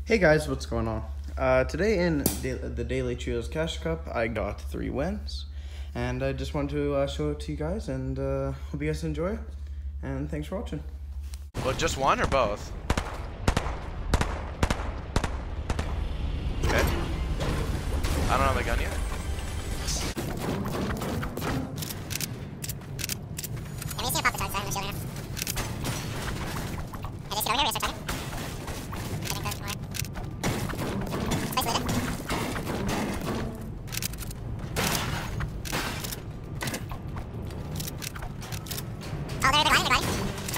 Hey guys, what's going on? Today in the Daily Trios Cash Cup, I got 3 wins, and I just wanted to show it to you guys, and hope you guys enjoy, and thanks for watching. Well, just one or both? Okay. I don't have a gun yet. I'm just gonna pop the charge side, I'm gonna show you now. I just get over here, we start charging. Oh, they're gliding, they're gliding.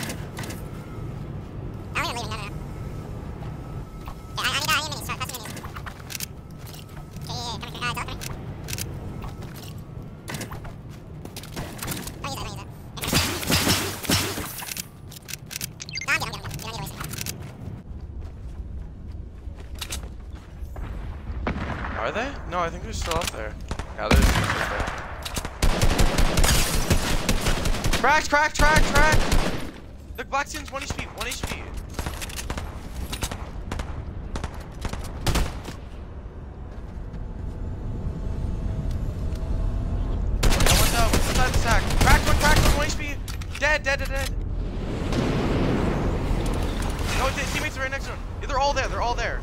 Oh, they're leaving, no. Yeah, I need minis, start passing minis. Yeah, coming, Del, coming. Don't use that. No, I'm good. You don't need to waste it. Are they? No, I think they're still up there. Yeah, there's up there. Crack! The black skin's 1 HP, 1 HP. That one's out, inside the sack. Cracked one, 1 HP. Dead. No, his teammates are right next to him. Yeah, they're all there.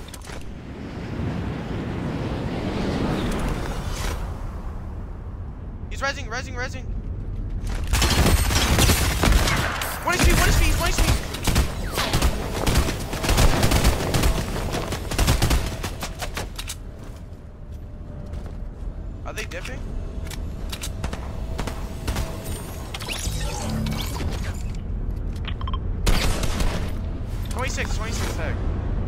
He's resing. 1 HP, he's 1 HP. Are they dipping? Twenty-six tag.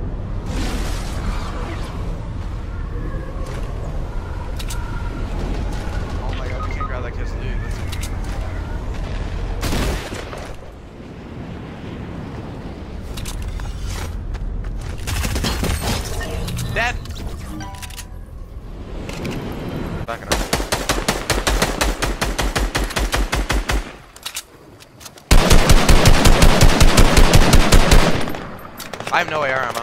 Oh my god, we can't grab that kid's loot. Dead! Back it up. I have no AR ammo.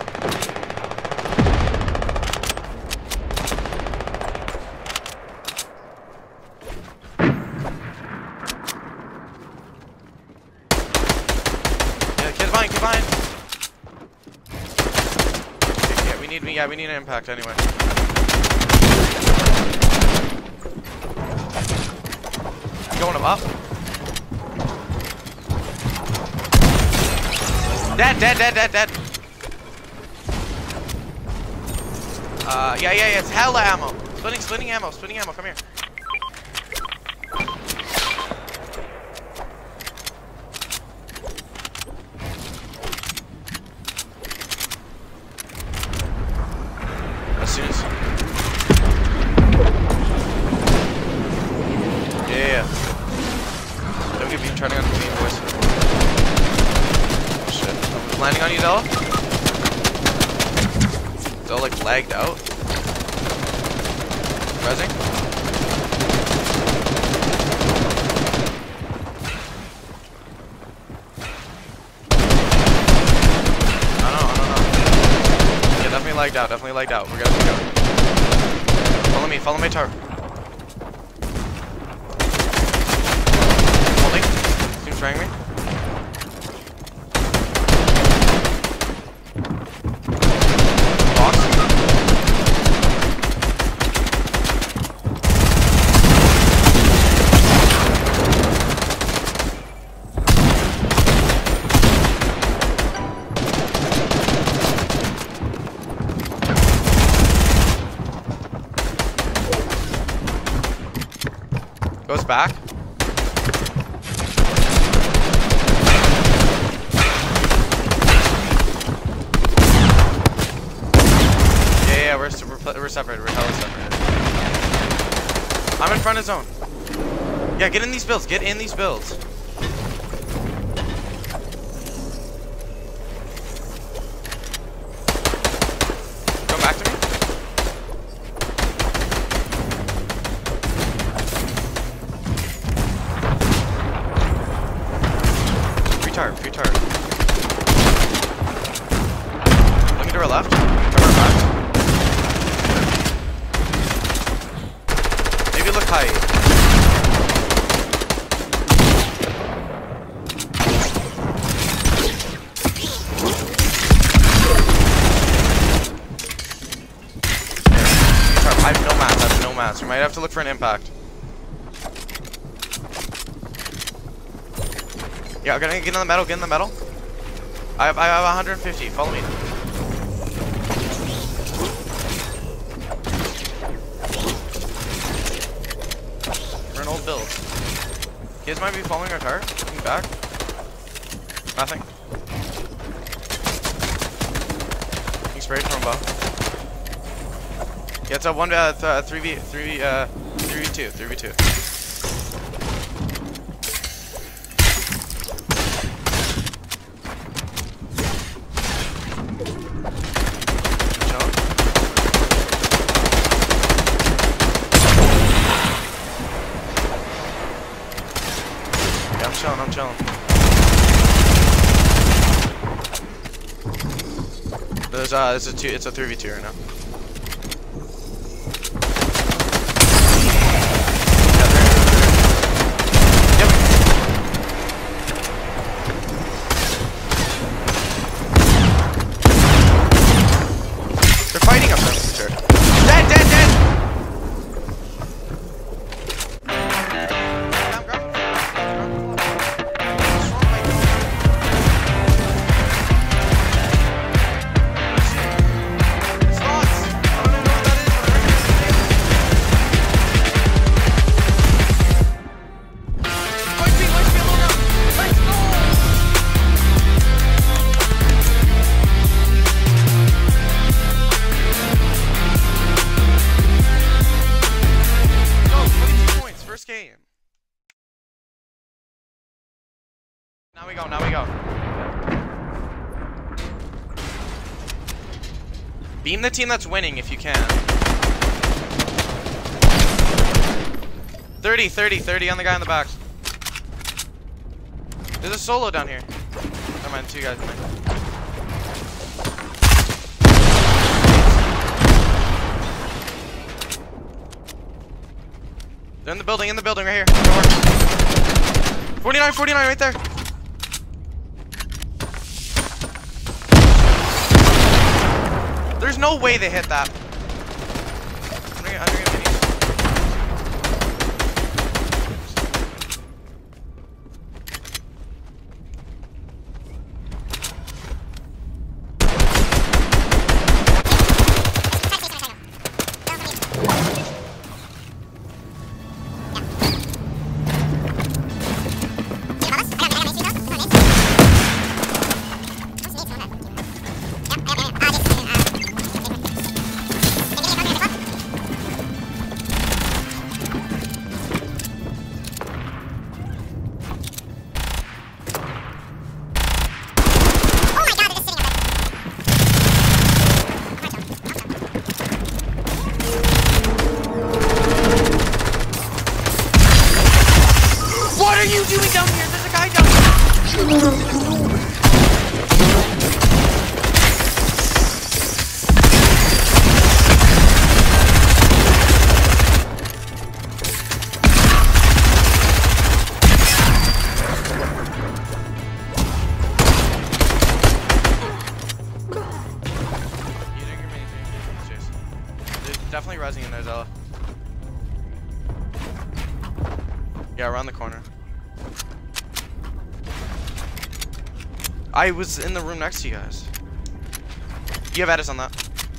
Yeah, kid behind. We need an impact anyway. Going up. Dead. Yeah, it's hella ammo. Splitting ammo, come here. As soon as... Yeah. Don't get beat, turning on me, boys. Oh shit. Landing on you, Della? Della like lagged out. Resing? I don't know. Yeah, definitely lagged out. We're gonna go. Follow me, Tar. Holding. Team's trying me. Box. Goes back. Yeah, we're separated. We're hella separated. I'm in front of zone. Yeah, get in these builds. Come back to me. Free tart. Let me to our left. chance. We might have to look for an impact. Yeah, I'm gonna get in the metal. Get in the metal. I have 150. Follow me. We're an old build. Kids might be following our car. Looking back. Nothing. He sprayed from above. Yeah, it's a 3v2. I'm chilling. There's it's a 3v2 right now. Yep. They're fighting up there. Sure. Dead. Now we go. Beam the team that's winning if you can. 30 on the guy in the back. There's a solo down here. Never mind, 2 guys in there. They're in the building right here. 49 right there. There's no way they hit that. Definitely rising in there, Zella. Yeah, around the corner. I was in the room next to you guys. You have Edis on that.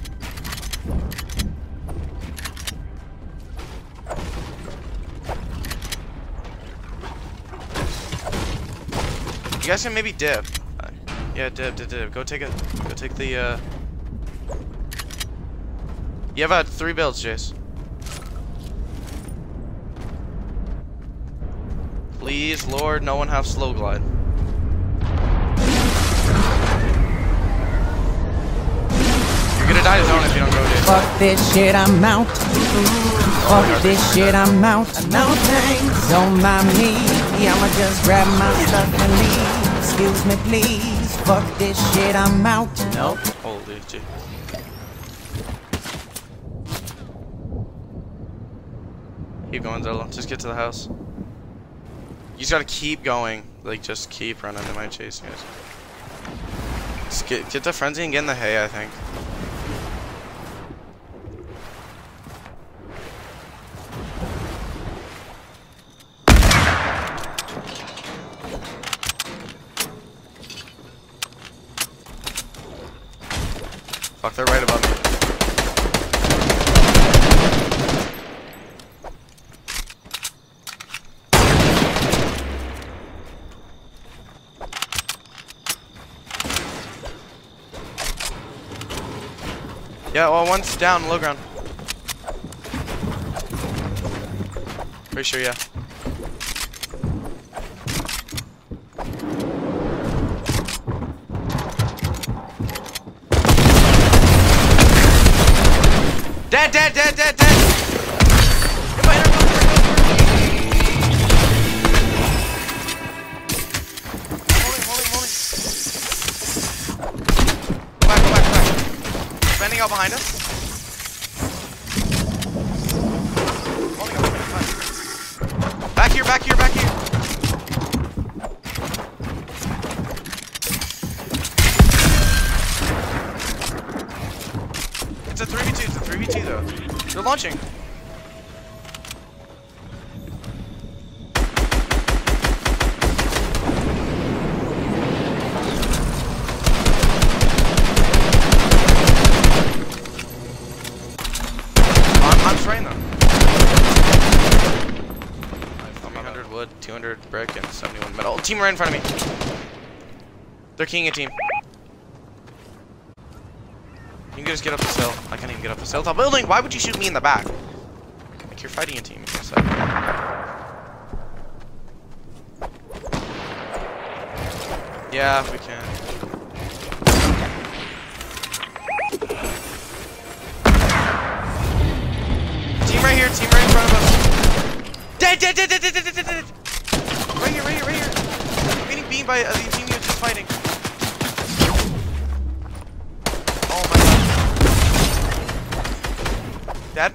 You guys can maybe dip. Yeah, dip. Go take it. Go take the. You have 3 builds, Jace. Please, Lord, no one have slow glide. You're gonna die to zone if you don't go, Jace. Fuck this shit, I'm out. Fuck this shit, I'm out. No thanks, don't mind me. I'ma just grab my stuff and leave. Excuse me, please. Fuck this shit, I'm out. Nope. Holy G. Keep going, Zella. Just get to the house. You just gotta keep going. Like, just keep running. They might chase you guys. Just get to frenzy and get in the hay, I think. Fuck, they're right above me. Yeah, well, one's down, low ground. Pretty sure, yeah. Dead, dead, dead, dead, dead! Get my intercom, holding. Go back. Bending out behind us. Holding up, back here. It's a 3v2 though. They're launching. I'm spraying them. 300 wood, 200 brick, and 71 metal. Team right in front of me. They're keying a team. You can just get up this hill. I can't even get up this hilltop building. Why would you shoot me in the back? Like you're fighting a team. Yeah, if we can. Team right here. Team right in front of us. Dead. Right here. I'm getting beamed by the team you were just fighting. Dead.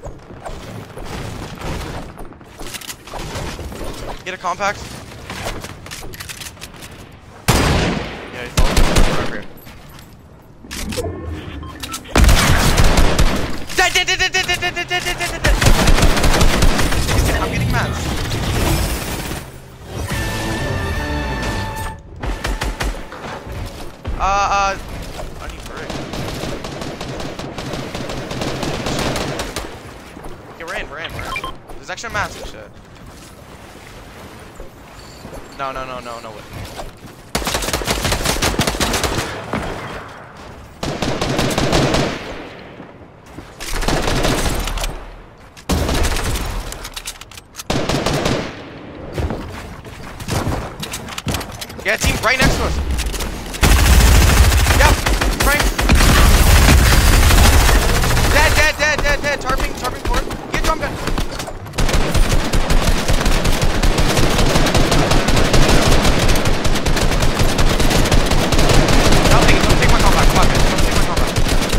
Get a compact. Yeah, he's over here. Dead. I'm getting mad. I need brick. We're in. There's extra mats and shit. No way. Yeah, team right next to us. Yep, Frank. Dead. Tarping forward. Get drum gun. Don't take my combat. Come on, guys. Don't take my combat.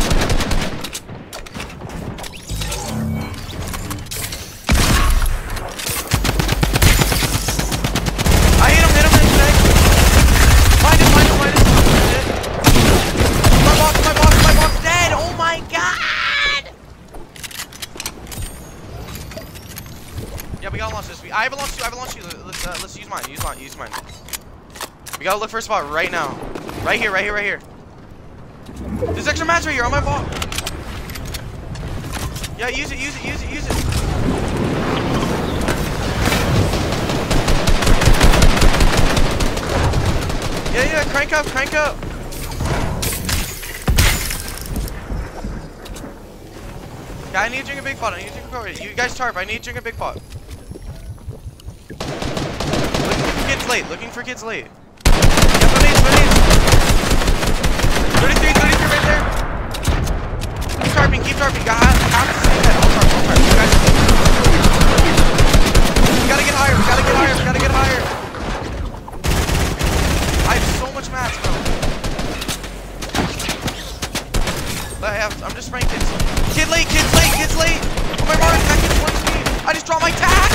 I hit him in his leg. Find it. My box dead. Oh my god. Yeah, we gotta launch this. I have a launch too. Let's use mine. Use mine. We gotta look for a spot right now. Right here. There's extra mats right here on my ball. Yeah, use it. Yeah, crank up. Yeah, I need to drink a big pot. You guys tarp, I need to drink a big pot. Looking for kids late. Yeah, grenades. 33 right there. Keep tarping. Have to stay dead. I'll tarp. You guys. We gotta get higher. I have so much mats, bro. I'm just spraying kids. Kids late. Oh my god, that kid points me. I just dropped my tag.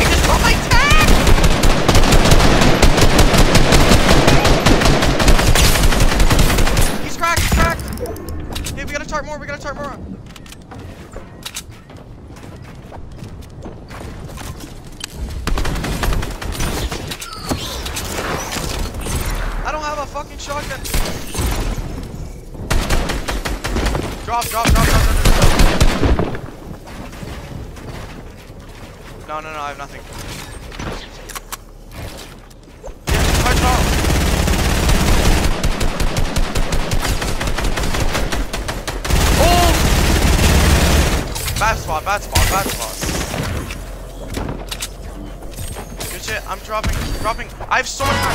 He's cracked. Okay, we gotta tarp more. I don't have a fucking shotgun. Drop. No, I have nothing. Yeah, hard drop. Oh! Bad spot. Good shit, I'm dropping. I have so much time.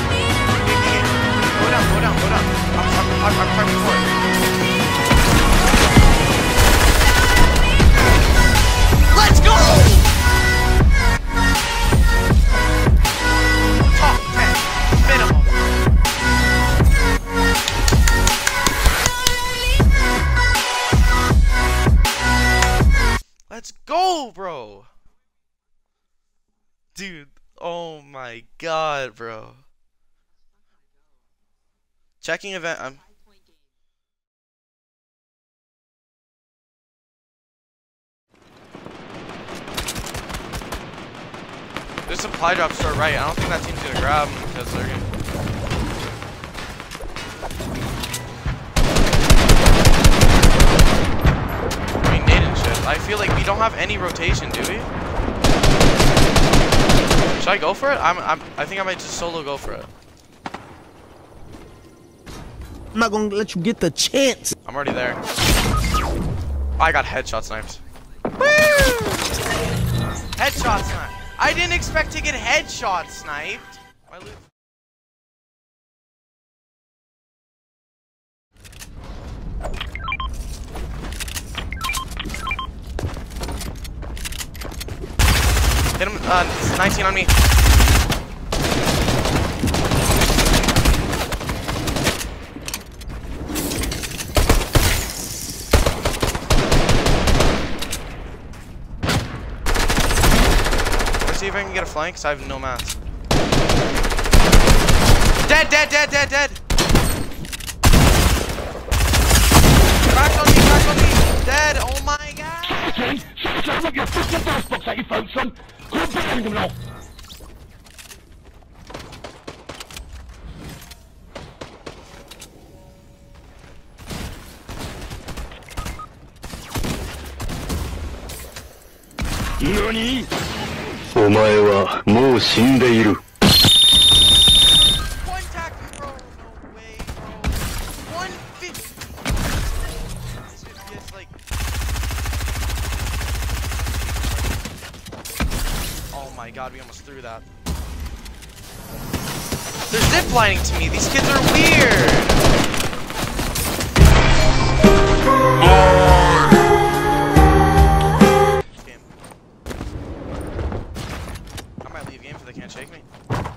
Go down. I'm prepping for it. Let's go! Top 10 minimum. Let's go, bro. Dude, oh my god, bro. Checking event. There's a supply drop store right. I don't think that team's gonna grab him because they're gonna. I mean, Nate and shit. I feel like we don't have any rotation, do we? Should I go for it? I think I might just solo go for it. I'm not gonna let you get the chance. I'm already there. I got headshot sniped. Woo! Headshot sniped. I didn't expect to get headshot sniped. Hit him, 19 on me. Let's see if I can get a flank, because I have no mats. Dead! Crash on me! Dead! Oh my god! Okay, shut up your fucking brass box that you folks from. Quit banging them off. NANI?お前はもう死んでいる。 One tackle, bro. No way, bro. 150. It's like. Oh my god, we almost threw that. They're ziplining to me. These kids are weird. I might leave game if they can't shake me.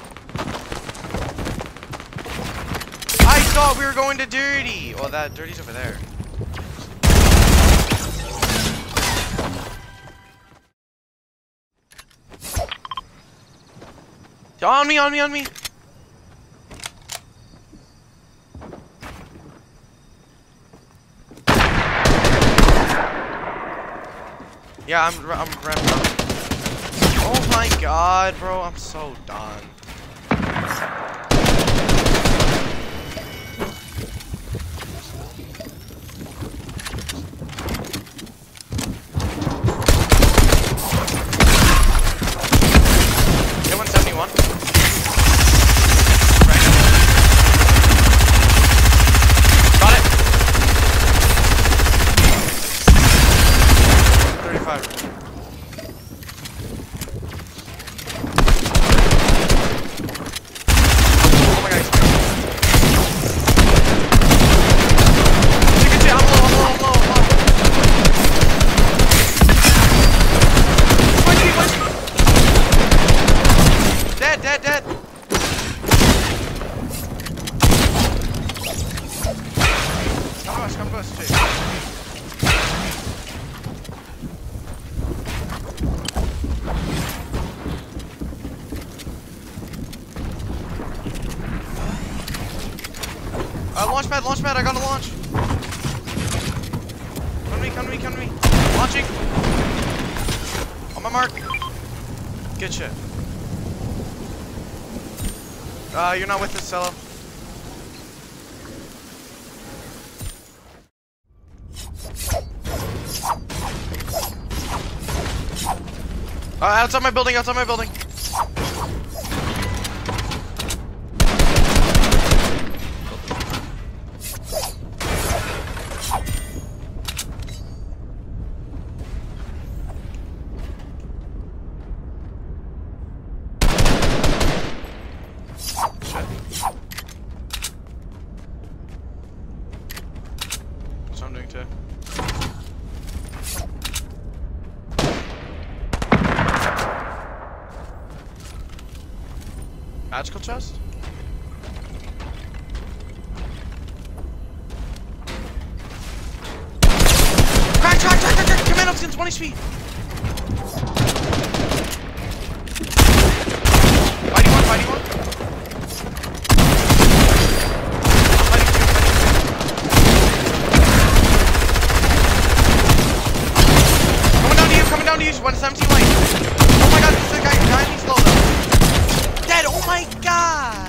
I thought we were going to Dirty. Well, that Dirty's over there. On me. Yeah, I'm ramping up. Oh my god, bro, I'm so done. Hit 171. Got it. 35. Oh my god. You can see I'm low. 20. Dead. Come to us, Jake. Launch pad, I gotta launch. Come to me. Launching. On my mark. Good shit. You're not with us, Cello. Outside my building, outside my building. That's what I'm doing too. Magical chest? Crack! Commando's in 20 speed! Fighting one. Fighting two. Coming down to you, 117 lane. Oh my god, this is the guy behind me slow though. Dead, oh my god!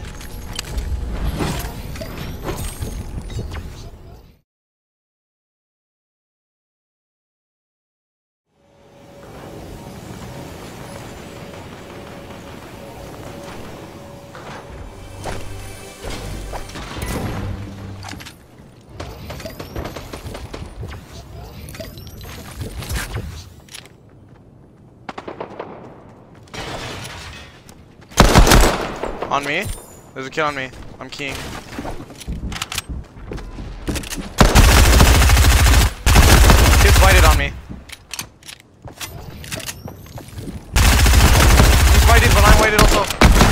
On me? There's a kid on me. I'm keying. Kid's whited on me. He's whited, but I'm whited also.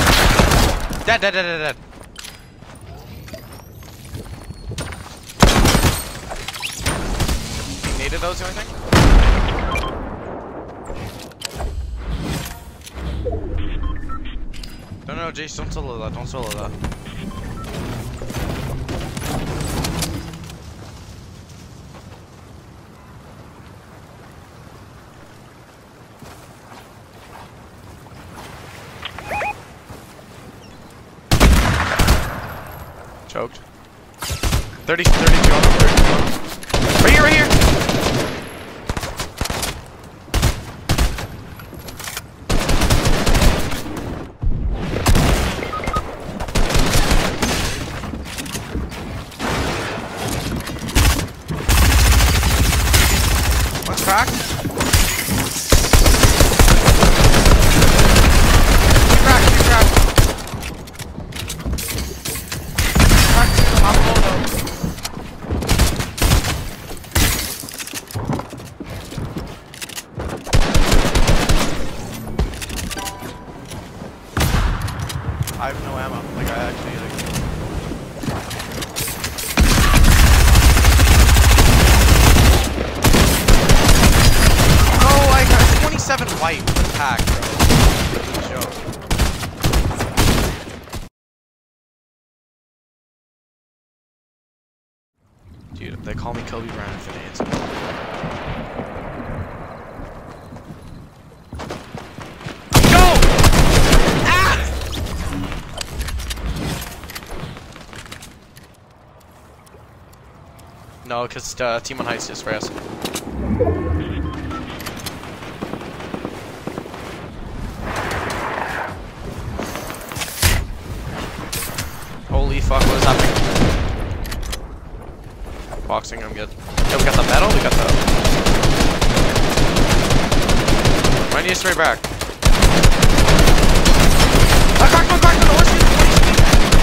Dead. He needed those, the only thing? No, Jace, don't solo that, don't solo that. Choked. 32 on him, 32 on him. Right here! Cracked. I have no ammo. Like I actually like. Oh, I got 27 white with the pack, bro. That's a joke. Dude, they call me Kobe Bryant for the answer. No, because Team on Heist is for us. Holy fuck, what is happening? Boxing, I'm good. Yeah, we got the metal, we got the... I need to stray back. Crack, the horse is 20 speed.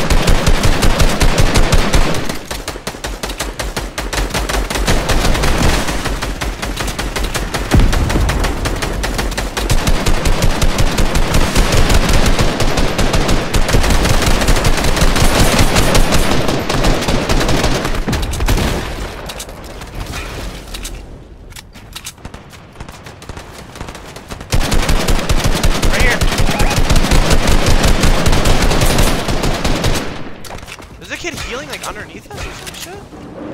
Kid healing like underneath us or some shit?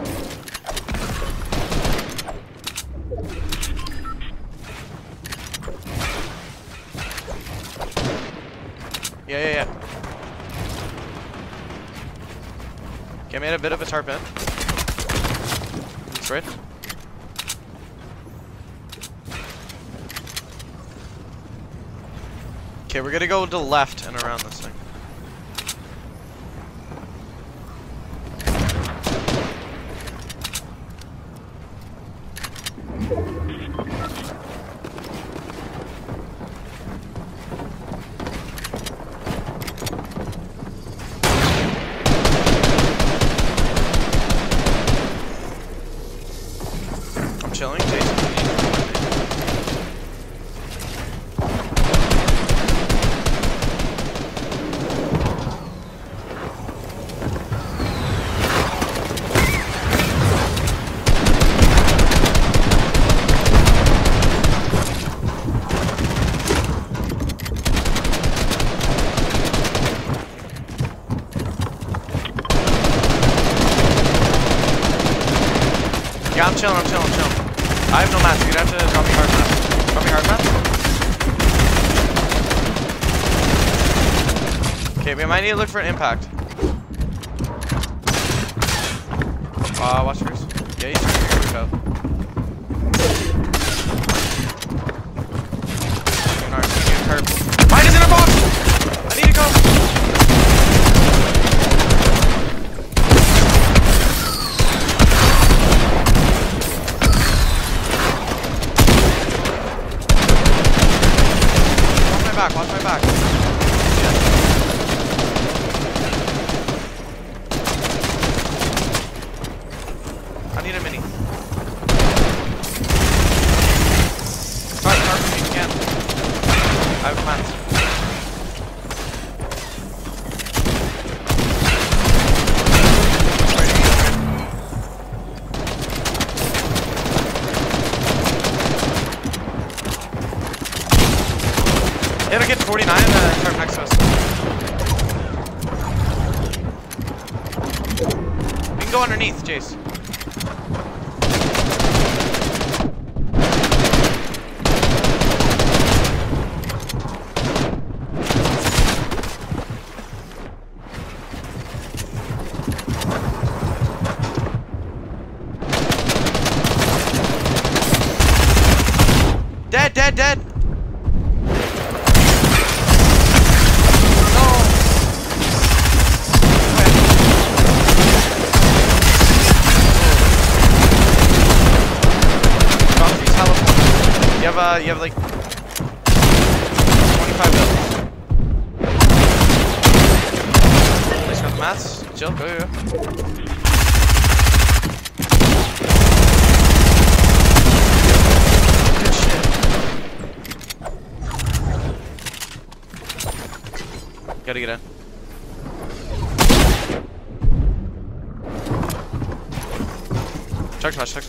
Yeah. Okay, I made a bit of a tarp in. That's right. Okay, we're gonna go to the left and around this thing. I'm chilling, Jason. Yeah, I'm chilling. I have no mats. You'd have to drop me hard mats. Drop me hard mats? Okay, we might need to look for an impact. Watch yours. Yeah, he's trying to figure it out. Mine is in a box! I need to go! Watch my back. I need a mini. Start for me if you can. I have plans. Hit a kid 49 and then turn next to us. We can go underneath, Jace. Dead! You have like 25 bills. Nice, got the mats. Chill, go. Good shit. Gotta get in. Check flash.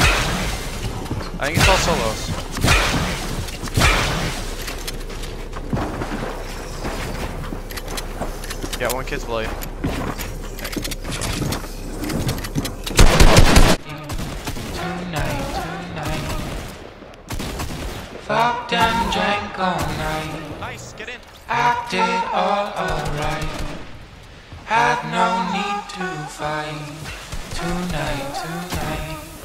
I think it's all solos. Yeah, one kid's below you. Tonight. Fucked and drank all night. Nice, get in. Acted all alright. Had no need to fight. Tonight.